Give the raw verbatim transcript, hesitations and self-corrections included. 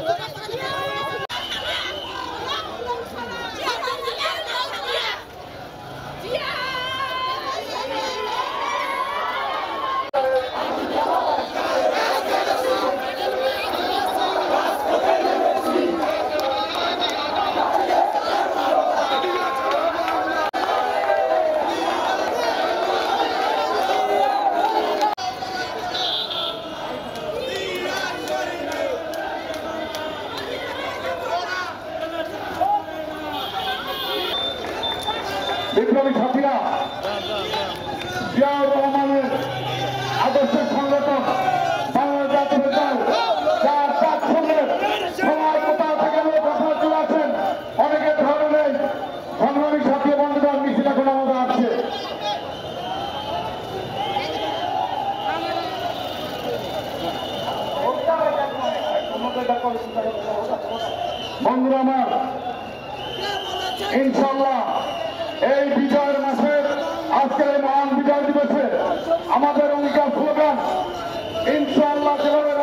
বিপ্লবী সাথীরা জিয়াউর রহমানের আদর্শের সংগঠন বাংলাদেশ জাতীয় দল যার তার সঙ্গে সময় কোথাও থেকে কথা চলে আছেন অনেকে ধরনের সংগ্রামী সাথী বন্ধুদের মিছিল এখন আমাদের আসছে। বন্ধুরা আমার, ইনশাল্লাহ এই বিজয়ের মাসে আজকের এই মহান বিজয় দিবসে আমাদের অঙ্গীকার স্লোগান ইনশাআল্লাহ যেভাবে